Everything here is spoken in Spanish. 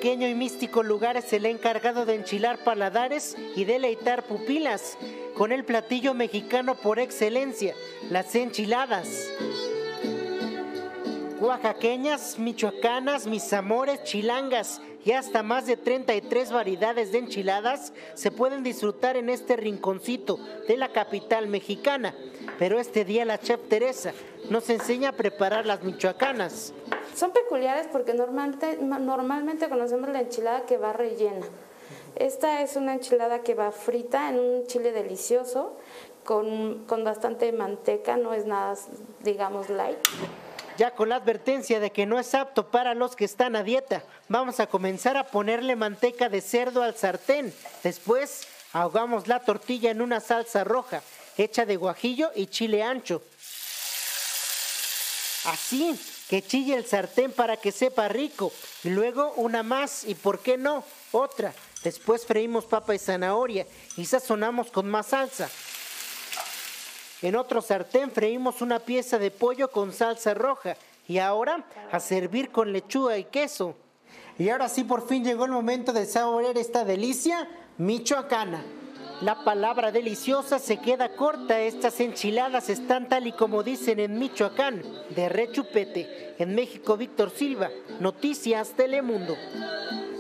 pequeño y místico lugar es el encargado de enchilar paladares y deleitar pupilas con el platillo mexicano por excelencia, las enchiladas. Oaxaqueñas, michoacanas, mis amores, chilangas y hasta más de 33 variedades de enchiladas se pueden disfrutar en este rinconcito de la capital mexicana. Pero este día la chef Teresa nos enseña a preparar las michoacanas. Son peculiares porque normalmente conocemos la enchilada que va rellena. Esta es una enchilada que va frita en un chile delicioso con bastante manteca, no es nada, digamos, light. Ya con la advertencia de que no es apto para los que están a dieta, vamos a comenzar a ponerle manteca de cerdo al sartén. Después ahogamos la tortilla en una salsa roja, hecha de guajillo y chile ancho. Así que chille el sartén para que sepa rico. Y luego una más y, ¿por qué no?, otra. Después freímos papa y zanahoria y sazonamos con más salsa. En otro sartén freímos una pieza de pollo con salsa roja y ahora a servir con lechuga y queso. Y ahora sí, por fin llegó el momento de saborear esta delicia michoacana. La palabra deliciosa se queda corta, estas enchiladas están tal y como dicen en Michoacán, de rechupete. En México, Víctor Silva, Noticias Telemundo.